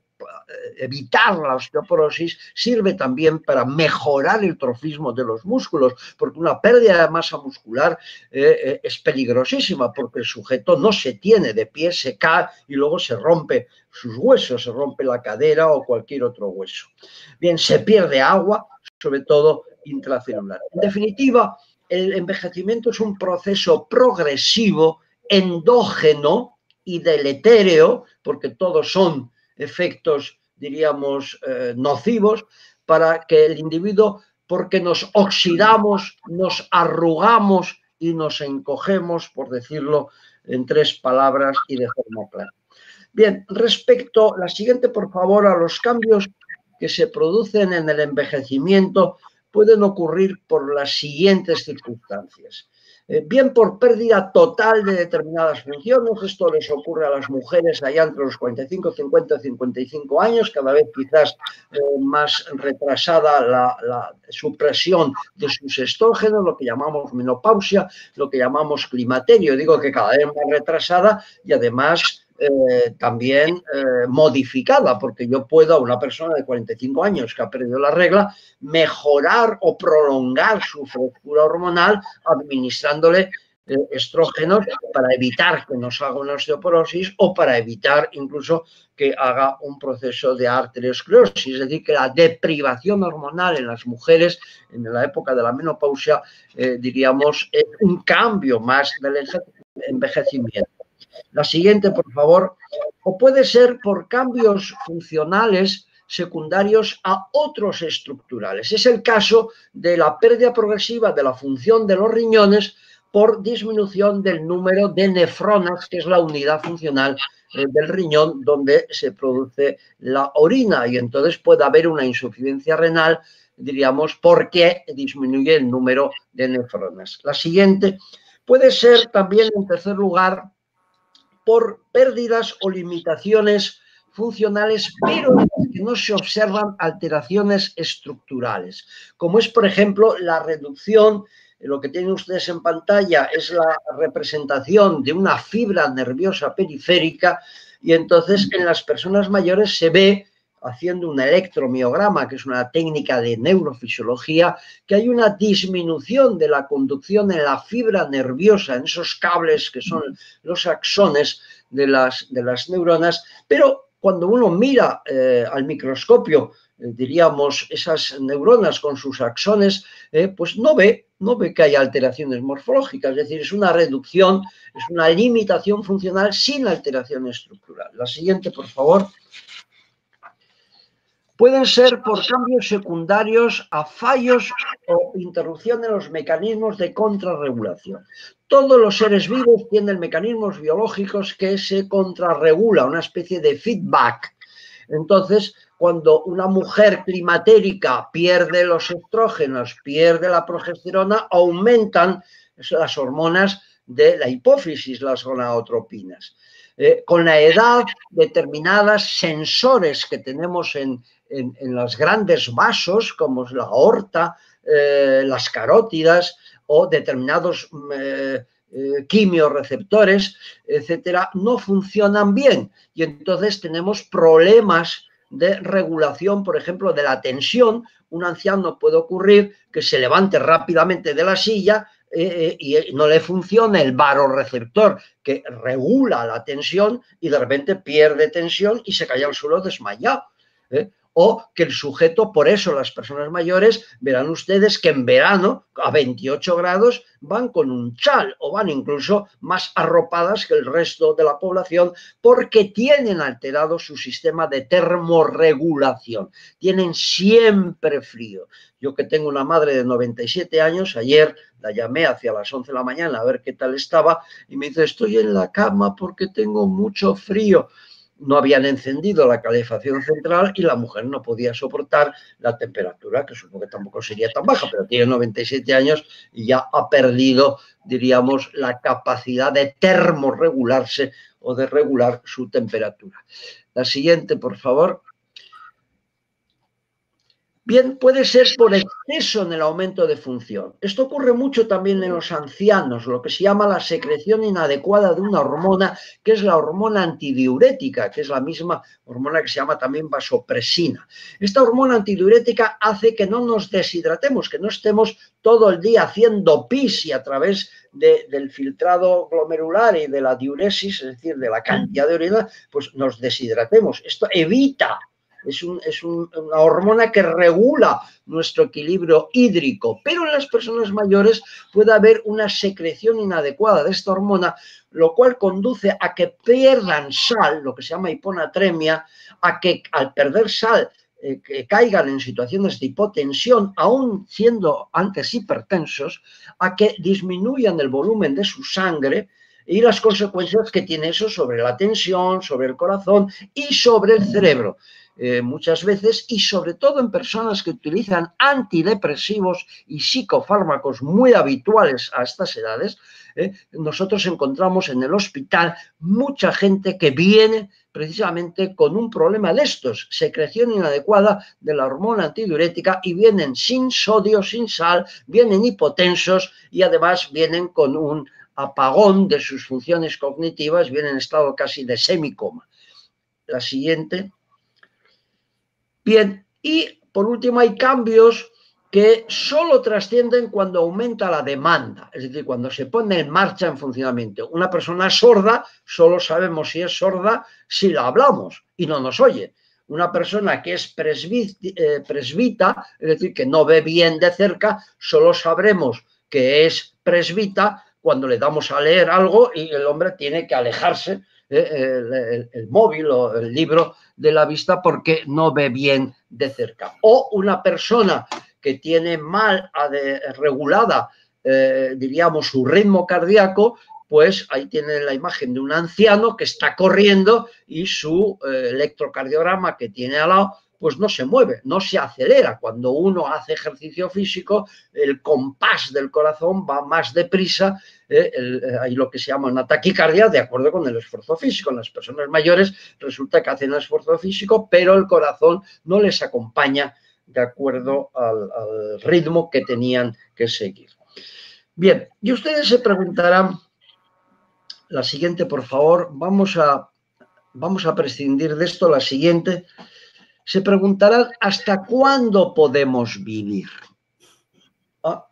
evitar la osteoporosis, sirve también para mejorar el trofismo de los músculos, porque una pérdida de masa muscular eh, eh, es peligrosísima, porque el sujeto no se tiene de pie, se cae y luego se rompe sus huesos, se rompe la cadera o cualquier otro hueso. Bien, se pierde agua, sobre todo intracelular. En definitiva, el envejecimiento es un proceso progresivo, endógeno y deletéreo, porque todos son efectos, diríamos, eh, nocivos, para que el individuo, porque nos oxidamos, nos arrugamos y nos encogemos, por decirlo en tres palabras y de forma clara. Bien, respecto, la siguiente, por favor, a los cambios que se producen en el envejecimiento pueden ocurrir por las siguientes circunstancias. Eh, bien por pérdida total de determinadas funciones, esto les ocurre a las mujeres allá entre los cuarenta y cinco, cincuenta, cincuenta y cinco años, cada vez quizás eh, más retrasada la, la supresión de sus estrógenos, lo que llamamos menopausia, lo que llamamos climaterio. Digo que cada vez más retrasada y además Eh, también eh, modificada, porque yo puedo a una persona de cuarenta y cinco años que ha perdido la regla mejorar o prolongar su frescura hormonal administrándole eh, estrógenos para evitar que nos haga una osteoporosis o para evitar incluso que haga un proceso de arteriosclerosis, es decir, que la deprivación hormonal en las mujeres en la época de la menopausia, eh, diríamos, es un cambio más del envejecimiento. La siguiente, por favor, o puede ser por cambios funcionales secundarios a otros estructurales. Es el caso de la pérdida progresiva de la función de los riñones por disminución del número de nefronas, que es la unidad funcional eh, del riñón donde se produce la orina, y entonces puede haber una insuficiencia renal, diríamos, porque disminuye el número de nefronas. La siguiente puede ser también, en tercer lugar, por pérdidas o limitaciones funcionales, pero en las que no se observan alteraciones estructurales, como es, por ejemplo, la reducción. Lo que tienen ustedes en pantalla es la representación de una fibra nerviosa periférica, y entonces en las personas mayores se ve, haciendo un electromiograma, que es una técnica de neurofisiología, que hay una disminución de la conducción en la fibra nerviosa, en esos cables que son los axones de las, de las neuronas, pero cuando uno mira eh, al microscopio, eh, diríamos, esas neuronas con sus axones, eh, pues no ve, no ve que haya alteraciones morfológicas, es decir, es una reducción, es una limitación funcional sin alteración estructural. La siguiente, por favor. Pueden ser por cambios secundarios a fallos o interrupción en los mecanismos de contrarregulación. Todos los seres vivos tienen mecanismos biológicos que se contrarregula, una especie de feedback. Entonces, cuando una mujer climatérica pierde los estrógenos, pierde la progesterona, aumentan las hormonas de la hipófisis, las gonadotropinas. Eh, con la edad, determinadas sensores que tenemos en, en, en los grandes vasos, como es la aorta, eh, las carótidas o determinados eh, eh, quimioreceptores, etcétera, no funcionan bien. Y entonces tenemos problemas de regulación, por ejemplo, de la tensión. Un anciano puede ocurrir que se levante rápidamente de la silla Eh, y no le funciona el vasoreceptor que regula la tensión y de repente pierde tensión y se cae al suelo desmayado. ¿eh? O que el sujeto, por eso las personas mayores, verán ustedes que en verano a veintiocho grados van con un chal o van incluso más arropadas que el resto de la población porque tienen alterado su sistema de termorregulación, tienen siempre frío. Yo que tengo una madre de noventa y siete años, ayer la llamé hacia las once de la mañana a ver qué tal estaba y me dice, estoy en la cama porque tengo mucho frío. No habían encendido la calefacción central y la mujer no podía soportar la temperatura, que supongo que tampoco sería tan baja, pero tiene noventa y siete años y ya ha perdido, diríamos, la capacidad de termorregularse o de regular su temperatura. La siguiente, por favor. Bien, puede ser por exceso en el aumento de función. Esto ocurre mucho también en los ancianos, lo que se llama la secreción inadecuada de una hormona, que es la hormona antidiurética, que es la misma hormona que se llama también vasopresina. Esta hormona antidiurética hace que no nos deshidratemos, que no estemos todo el día haciendo pis y a través de, del filtrado glomerular y de la diuresis, es decir, de la cantidad de orina, pues nos deshidratemos. Esto evita. Es, un, es un, una hormona que regula nuestro equilibrio hídrico, pero en las personas mayores puede haber una secreción inadecuada de esta hormona, lo cual conduce a que pierdan sal, lo que se llama hiponatremia, a que al perder sal eh, que caigan en situaciones de hipotensión, aún siendo antes hipertensos, a que disminuyan el volumen de su sangre y las consecuencias que tiene eso sobre la tensión, sobre el corazón y sobre el cerebro. Eh, muchas veces, y sobre todo en personas que utilizan antidepresivos y psicofármacos muy habituales a estas edades, eh, nosotros encontramos en el hospital mucha gente que viene precisamente con un problema de estos, secreción inadecuada de la hormona antidiurética, y vienen sin sodio, sin sal, vienen hipotensos y además vienen con un apagón de sus funciones cognitivas, vienen en estado casi de semicoma. La siguiente. Bien, y por último hay cambios que solo trascienden cuando aumenta la demanda, es decir, cuando se pone en marcha, en funcionamiento. Una persona sorda, solo sabemos si es sorda si la hablamos y no nos oye. Una persona que es presbí- presbita, es decir, que no ve bien de cerca, solo sabremos que es presbita cuando le damos a leer algo y el hombre tiene que alejarse El, el, el móvil o el libro de la vista porque no ve bien de cerca. O una persona que tiene mal regulada, eh, diríamos, su ritmo cardíaco, pues ahí tienen la imagen de un anciano que está corriendo y su eh, electrocardiograma que tiene al lado pues no se mueve, no se acelera. Cuando uno hace ejercicio físico, el compás del corazón va más deprisa, eh, el, hay lo que se llama una taquicardia de acuerdo con el esfuerzo físico. En las personas mayores resulta que hacen esfuerzo físico, pero el corazón no les acompaña de acuerdo al, al ritmo que tenían que seguir. Bien, y ustedes se preguntarán, la siguiente, por favor, vamos a, vamos a prescindir de esto, la siguiente. Se preguntarán ¿hasta cuándo podemos vivir? Ah,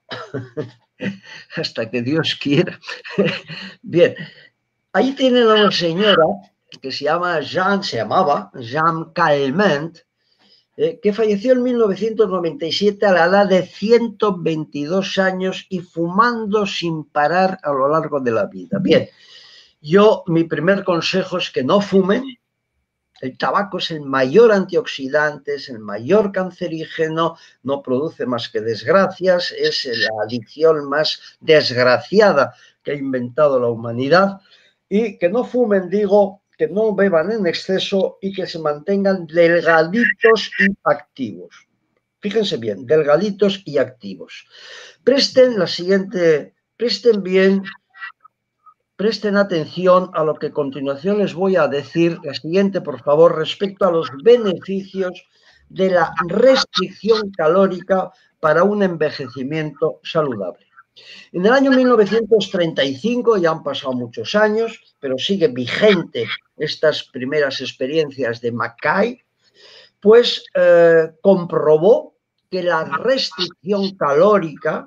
hasta que Dios quiera. Bien, ahí tienen a una señora que se llama Jean, se llamaba Jean Calment, eh, que falleció en mil novecientos noventa y siete a la edad de ciento veintidós años y fumando sin parar a lo largo de la vida. Bien, yo mi primer consejo es que no fumen. El tabaco es el mayor antioxidante, es el mayor cancerígeno, no produce más que desgracias, es la adicción más desgraciada que ha inventado la humanidad. Y que no fumen, digo, que no beban en exceso y que se mantengan delgaditos y activos. Fíjense bien, delgaditos y activos. Presten la siguiente, presten bien... Presten atención a lo que a continuación les voy a decir, la siguiente, por favor, respecto a los beneficios de la restricción calórica para un envejecimiento saludable. En el año mil novecientos treinta y cinco, ya han pasado muchos años, pero sigue vigente estas primeras experiencias de Mackay, pues eh, comprobó que la restricción calórica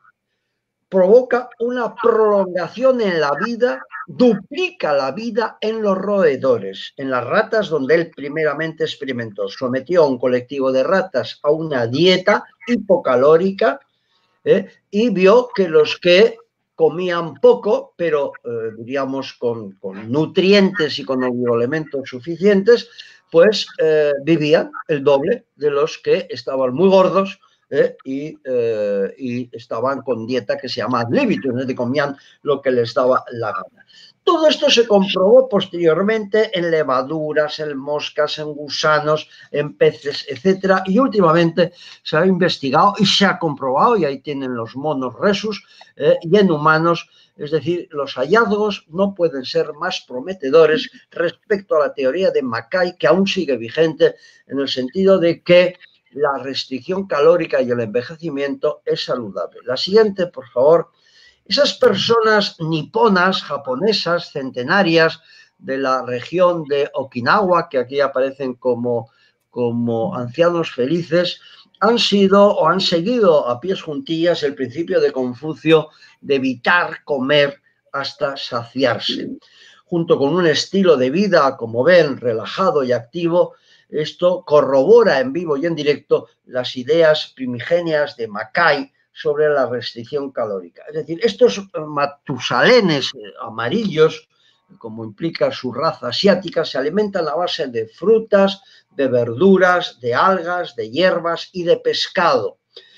provoca una prolongación en la vida, duplica la vida en los roedores, en las ratas donde él primeramente experimentó. Sometió a un colectivo de ratas a una dieta hipocalórica ¿eh? y vio que los que comían poco, pero eh, diríamos con, con nutrientes y con oligoelementos suficientes, pues eh, vivían el doble de los que estaban muy gordos, ¿Eh? Y, eh, y estaban con dieta que se llama ad libitum, es decir, comían lo que les daba la gana. Todo esto se comprobó posteriormente en levaduras, en moscas, en gusanos, en peces, etcétera. Y últimamente se ha investigado y se ha comprobado, y ahí tienen los monos rhesus, eh, y en humanos, es decir, los hallazgos no pueden ser más prometedores respecto a la teoría de Mackay, que aún sigue vigente en el sentido de que la restricción calórica y el envejecimiento es saludable. La siguiente, por favor. Esas personas niponas, japonesas, centenarias de la región de Okinawa, que aquí aparecen como, como ancianos felices, han sido o han seguido a pies juntillas el principio de Confucio de evitar comer hasta saciarse. Junto con un estilo de vida, como ven, relajado y activo, esto corrobora en vivo y en directo las ideas primigenias de Mackay sobre la restricción calórica. Es decir, estos matusalenes amarillos, como implica su raza asiática, se alimentan a base de frutas, de verduras, de algas, de hierbas y de pescado.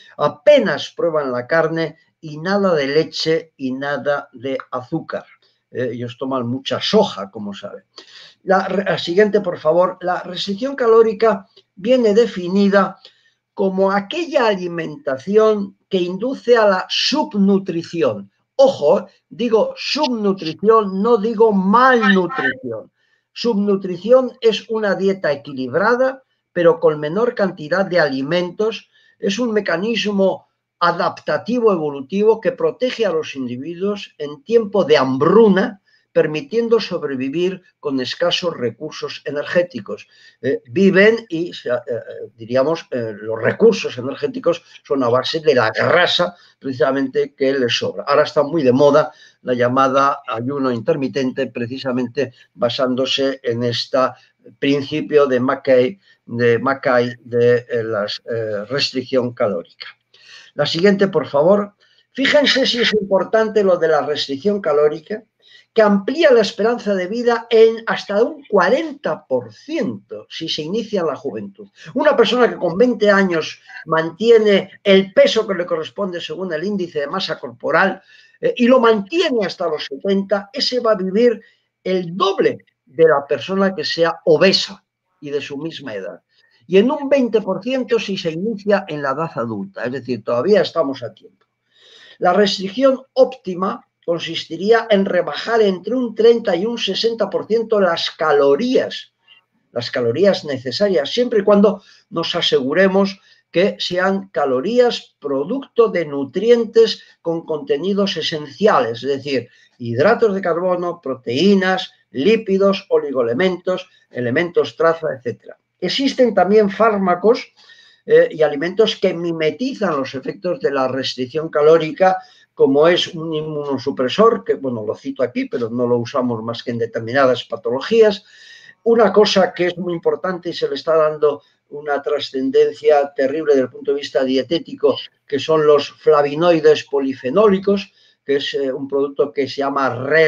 Apenas prueban la carne y nada de leche y nada de azúcar. Eh, ellos toman mucha soja, como saben. La, la siguiente, por favor. La restricción calórica viene definida como aquella alimentación que induce a la subnutrición. Ojo, digo subnutrición, no digo malnutrición. Subnutrición es una dieta equilibrada, pero con menor cantidad de alimentos. Es un mecanismo adaptativo evolutivo que protege a los individuos en tiempo de hambruna, permitiendo sobrevivir con escasos recursos energéticos. Eh, viven y, eh, diríamos, eh, los recursos energéticos son a base de la grasa, precisamente, que les sobra. Ahora está muy de moda la llamada ayuno intermitente, precisamente basándose en este principio de Mackay, de, Mackay, de eh, la eh, restricción calórica. La siguiente, por favor. Fíjense si es importante lo de la restricción calórica, que amplía la esperanza de vida en hasta un cuarenta por ciento si se inicia en la juventud. Una persona que con veinte años mantiene el peso que le corresponde según el índice de masa corporal eh, y lo mantiene hasta los setenta, ese va a vivir el doble de la persona que sea obesa y de su misma edad. Y en un veinte por ciento si se inicia en la edad adulta, es decir, todavía estamos a tiempo. La restricción óptima consistiría en rebajar entre un treinta y un sesenta por ciento las calorías, las calorías necesarias, siempre y cuando nos aseguremos que sean calorías producto de nutrientes con contenidos esenciales, es decir, hidratos de carbono, proteínas, lípidos, oligoelementos, elementos traza, etcétera. Existen también fármacos eh, y alimentos que mimetizan los efectos de la restricción calórica, como es un inmunosupresor, que bueno, lo cito aquí, pero no lo usamos más que en determinadas patologías. Una cosa que es muy importante y se le está dando una trascendencia terrible desde el punto de vista dietético, que son los flavinoides polifenólicos, que es eh, un producto que se llama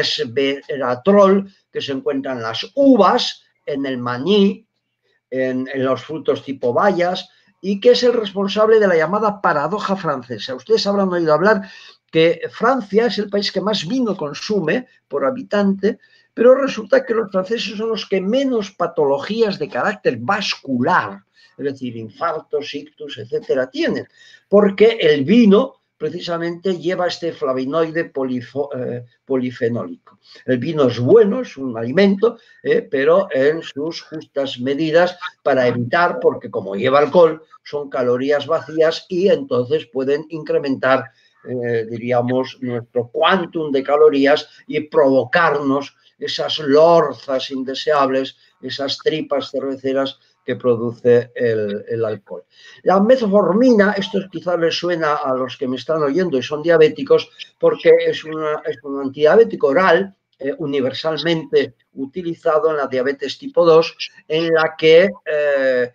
resveratrol, que se encuentra en las uvas, en el maní, en, en los frutos tipo bayas, y que es el responsable de la llamada paradoja francesa. Ustedes habrán oído hablar que Francia es el país que más vino consume por habitante, pero resulta que los franceses son los que menos patologías de carácter vascular, es decir, infartos, ictus, etcétera, tienen, porque el vino precisamente lleva este flavinoide polifo, eh, polifenólico. El vino es bueno, es un alimento, eh, pero en sus justas medidas para evitar, porque como lleva alcohol, son calorías vacías y entonces pueden incrementar Eh, diríamos, nuestro quantum de calorías y provocarnos esas lorzas indeseables, esas tripas cerveceras que produce el, el alcohol. La metformina, esto quizás les suena a los que me están oyendo y son diabéticos, porque es, una, es un antidiabético oral eh, universalmente utilizado en la diabetes tipo dos, en la que eh,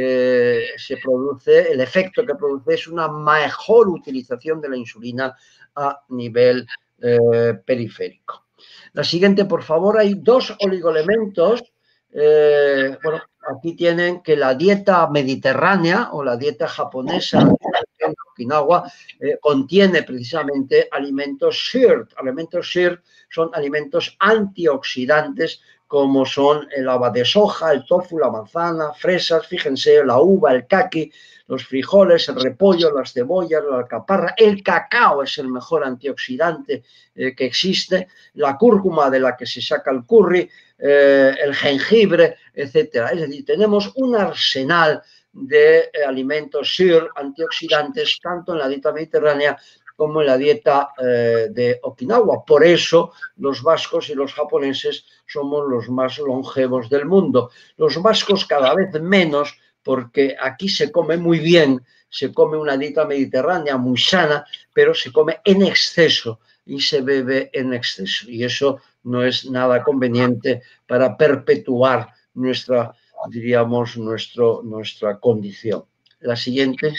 Eh, se produce, el efecto que produce es una mejor utilización de la insulina a nivel eh, periférico. La siguiente, por favor. Hay dos oligoelementos. Eh, bueno, aquí tienen que la dieta mediterránea o la dieta japonesa en Okinawa eh, contiene precisamente alimentos S H I R T. Alimentos S H I R T son alimentos antioxidantes, como son el haba de soja, el tofu, la manzana, fresas, fíjense, la uva, el caqui, los frijoles, el repollo, las cebollas, la alcaparra, el cacao es el mejor antioxidante eh, que existe, la cúrcuma de la que se saca el curry, eh, el jengibre, etcétera. Es decir, tenemos un arsenal de alimentos S I R, antioxidantes, tanto en la dieta mediterránea como en la dieta eh, de Okinawa. Por eso los vascos y los japoneses somos los más longevos del mundo. Los vascos cada vez menos, porque aquí se come muy bien, se come una dieta mediterránea muy sana, pero se come en exceso y se bebe en exceso. Y eso no es nada conveniente para perpetuar nuestra, diríamos, nuestro, nuestra condición. La siguiente.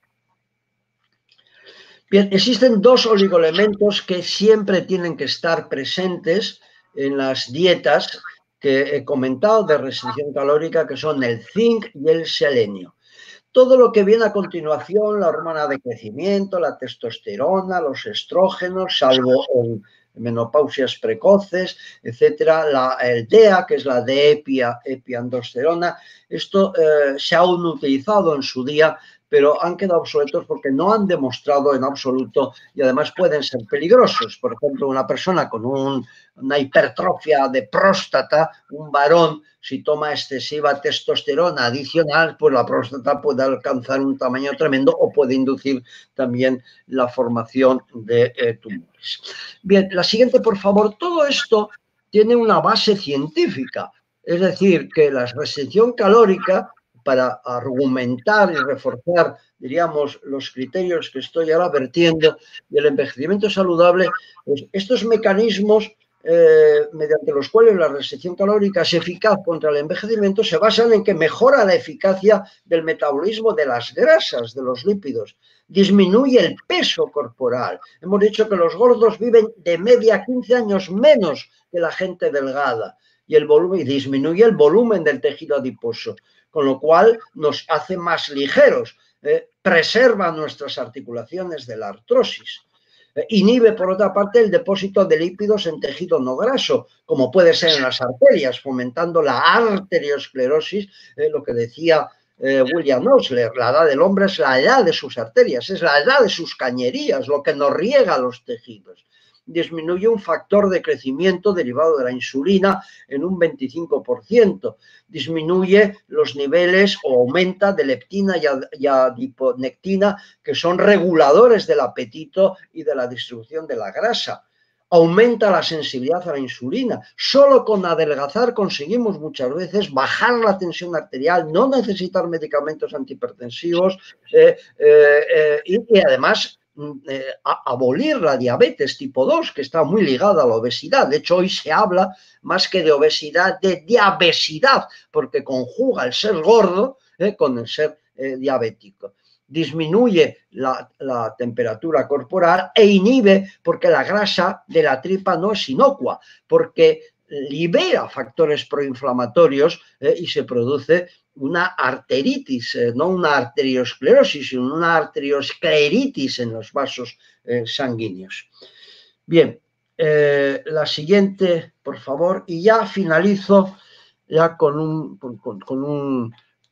Bien, existen dos oligoelementos que siempre tienen que estar presentes en las dietas que he comentado de restricción calórica, que son el zinc y el selenio. Todo lo que viene a continuación, la hormona de crecimiento, la testosterona, los estrógenos, salvo en menopausias precoces, etcétera, la, el D E A, que es la D-epiandrosterona, esto eh, se ha aún utilizado en su día, pero han quedado obsoletos porque no han demostrado en absoluto y además pueden ser peligrosos. Por ejemplo, una persona con un, una hipertrofia de próstata, un varón, si toma excesiva testosterona adicional, pues la próstata puede alcanzar un tamaño tremendo o puede inducir también la formación de eh, tumores. Bien, la siguiente, por favor. Todo esto tiene una base científica, es decir, que la restricción calórica, para argumentar y reforzar, diríamos, los criterios que estoy ahora vertiendo del envejecimiento saludable, pues estos mecanismos eh, mediante los cuales la restricción calórica es eficaz contra el envejecimiento se basan en que mejora la eficacia del metabolismo de las grasas, de los lípidos, disminuye el peso corporal. Hemos dicho que los gordos viven de media quince años menos que la gente delgada y el volumen y disminuye el volumen del tejido adiposo, con lo cual nos hace más ligeros, eh, preserva nuestras articulaciones de la artrosis, eh, inhibe por otra parte el depósito de lípidos en tejido no graso, como puede ser en las arterias, fomentando la arteriosclerosis, eh, lo que decía eh, William Osler, la edad del hombre es la edad de sus arterias, es la edad de sus cañerías, lo que nos riega los tejidos. Disminuye un factor de crecimiento derivado de la insulina en un veinticinco por ciento, disminuye los niveles o aumenta de leptina y adiponectina, que son reguladores del apetito y de la distribución de la grasa. Aumenta la sensibilidad a la insulina. Solo con adelgazar conseguimos muchas veces bajar la tensión arterial, no necesitar medicamentos antihipertensivos eh, eh, eh, y, y además Eh, abolir la diabetes tipo dos, que está muy ligada a la obesidad. De hecho, hoy se habla más que de obesidad, de diabesidad, porque conjuga el ser gordo eh, con el ser eh, diabético. Disminuye la, la temperatura corporal e inhibe, porque la grasa de la tripa no es inocua, porque libera factores proinflamatorios eh, y se produce una arteritis, eh, no una arteriosclerosis, sino una arterioscleritis en los vasos eh, sanguíneos. Bien, eh, la siguiente, por favor, y ya finalizo ya con un, con, con un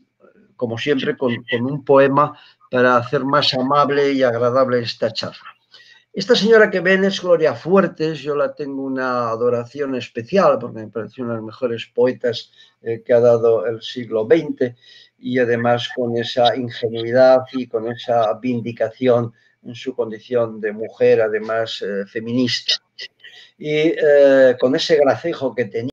como siempre, con, con un poema para hacer más amable y agradable esta charla. Esta señora que ven es Gloria Fuertes. Yo la tengo una adoración especial porque me parece una de las mejores poetas eh, que ha dado el siglo veinte y además con esa ingenuidad y con esa vindicación en su condición de mujer, además eh, feminista. Y eh, con ese gracejo que tenía